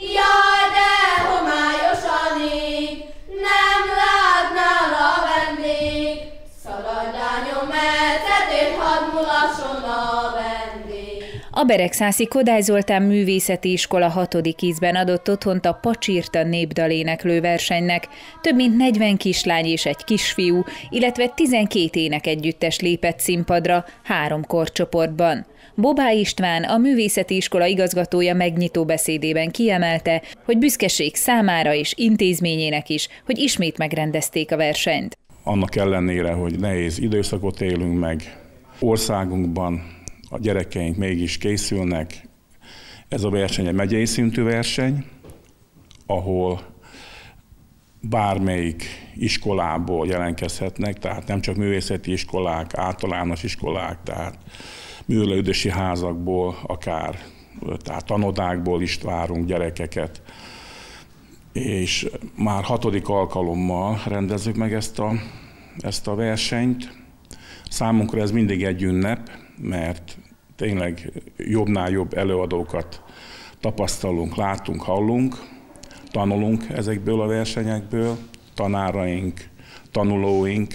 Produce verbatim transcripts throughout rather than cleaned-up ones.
Jaj, de homályos ég, nem látnál a vendég, szaladj lányom, elszedél, hadd mulasson a vendég. A Beregszászi Kodály Zoltán Művészeti Iskola hatodik ízben adott otthont a Pacsirta népdaléneklő versenynek. Több mint negyven kislány és egy kisfiú, illetve tizenkét énekegyüttes lépett színpadra három korcsoportban. Bobáy István, a Művészeti Iskola igazgatója megnyitó beszédében kiemelte, hogy büszkeség számára és intézményének is, hogy ismét megrendezték a versenyt. Annak ellenére, hogy nehéz időszakot élünk meg, országunkban a gyerekeink mégis készülnek. Ez a verseny egy megyei szintű verseny, ahol bármelyik iskolából jelentkezhetnek, tehát nem csak művészeti iskolák, általános iskolák, tehát művelődési házakból, akár tehát tanodákból is várunk gyerekeket. És már hatodik alkalommal rendezzük meg ezt a, ezt a versenyt. Számunkra ez mindig egy ünnep, mert tényleg jobbnál jobb előadókat tapasztalunk, látunk, hallunk, tanulunk ezekből a versenyekből, tanáraink, tanulóink,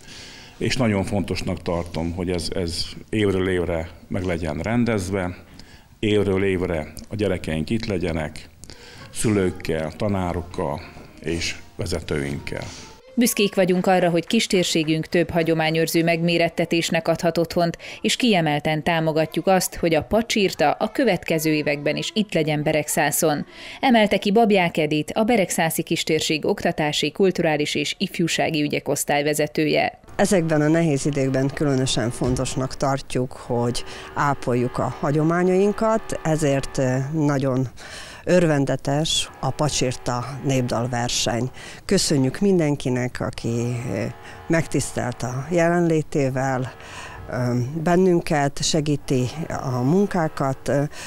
és nagyon fontosnak tartom, hogy ez, ez évről évre meg legyen rendezve, évről évre a gyerekeink itt legyenek, szülőkkel, tanárokkal és vezetőinkkel. Büszkék vagyunk arra, hogy kistérségünk több hagyományőrző megmérettetésnek adhat otthont, és kiemelten támogatjuk azt, hogy a Pacsirta a következő években is itt legyen Beregszászon. Emelte ki Babják Edith, a Beregszászi Kistérség oktatási, kulturális és ifjúsági ügyek osztályvezetője. Ezekben a nehéz időkben különösen fontosnak tartjuk, hogy ápoljuk a hagyományainkat, ezért nagyon örvendetes a Pacsirta népdalverseny. Köszönjük mindenkinek, aki megtisztelt a jelenlétével, bennünket, segíti a munkákat.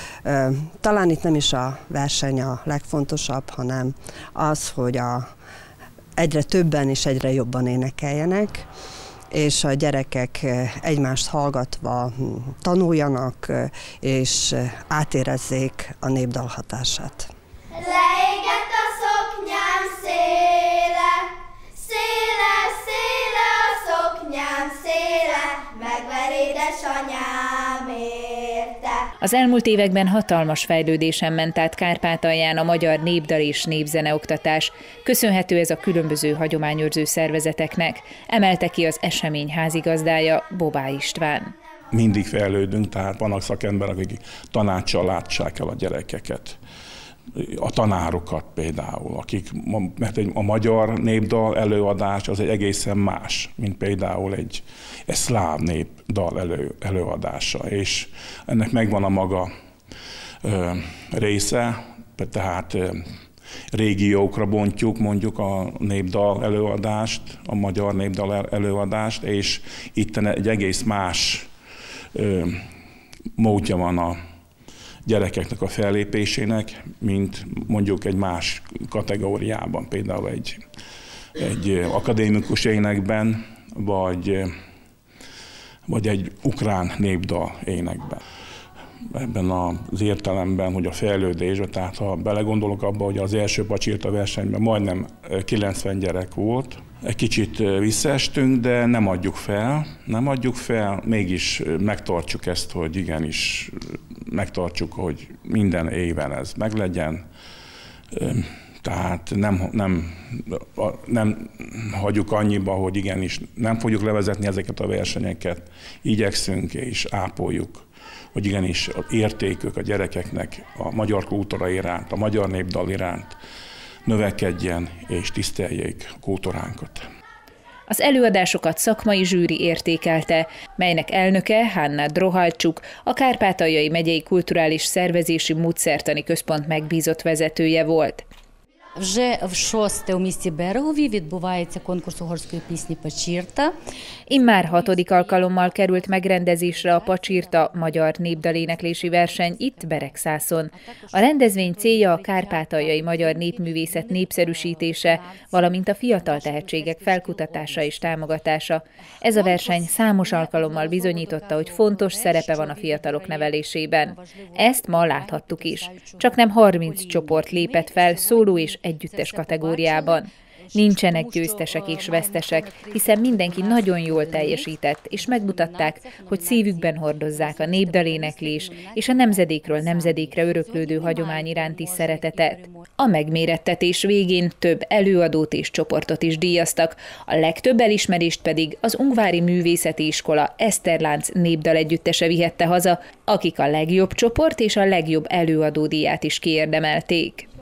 Talán itt nem is a verseny a legfontosabb, hanem az, hogy a egyre többen és egyre jobban énekeljenek, és a gyerekek egymást hallgatva tanuljanak, és átérezzék a népdal hatását. Leégett a szoknyám széle, széle, széle a szoknyám széle, megver édesanyám érte. Az elmúlt években hatalmas fejlődésen ment át Kárpátalján a magyar népdal és népzeneoktatás. Köszönhető ez a különböző hagyományőrző szervezeteknek, emelte ki az esemény házigazdája, Bobáy István. Mindig fejlődünk, tehát vannak szakemberek, akik tanácssal látsák el a gyerekeket. A tanárokat például, akik, mert egy, a magyar népdal előadás az egy egészen más, mint például egy, egy szláv népdal elő, előadása, és ennek megvan a maga ö, része, tehát ö, régiókra bontjuk mondjuk a népdal előadást, a magyar népdal előadást, és itt egy egész más ö, módja van a gyerekeknek a fellépésének, mint mondjuk egy más kategóriában, például egy, egy akadémikus énekben, vagy, vagy egy ukrán népdal énekben. Ebben az értelemben, hogy a fejlődés, tehát ha belegondolok abba, hogy az első Pacsirta versenyben majdnem kilencven gyerek volt, egy kicsit visszaestünk, de nem adjuk fel, nem adjuk fel, mégis megtartjuk ezt, hogy igenis megtartsuk, hogy minden éven ez meglegyen. Tehát nem, nem, nem hagyjuk annyiba, hogy igenis nem fogjuk levezetni ezeket a versenyeket, igyekszünk és ápoljuk, hogy igenis értékük a gyerekeknek a magyar kultúra iránt, a magyar népdal iránt növekedjen és tiszteljék a kultúránkat. Az előadásokat szakmai zsűri értékelte, melynek elnöke Hanna Drohalcsuk, a Kárpátaljai Megyei Kulturális Szervezési Módszertani Központ megbízott vezetője volt. Вже в шосте у місті Берегові відбувається конкурс угорської пісні «Pacsirta». Immár hatodik alkalommal került megrendezésre a Pacsirta magyar népdaléneklési verseny itt Beregszászon. A rendezvény célja a kárpátaljai magyar népművészet népszerűsítése, valamint a fiatal tehetségek felkutatása és támogatása. Ez a verseny számos alkalommal bizonyította, hogy fontos szerepe van a fiatalok nevelésében. Ezt ma láthattuk is. Csak nem harminc csoport lépett fel szóló és együttes kategóriában. Nincsenek győztesek és vesztesek, hiszen mindenki nagyon jól teljesített, és megmutatták, hogy szívükben hordozzák a népdaléneklés és a nemzedékről nemzedékre öröklődő hagyomány iránti szeretetet. A megmérettetés végén több előadót és csoportot is díjaztak, a legtöbb elismerést pedig az Ungvári Művészeti Iskola Eszterlánc népdalegyüttese vihette haza, akik a legjobb csoport és a legjobb előadó díját is kiérdemelték.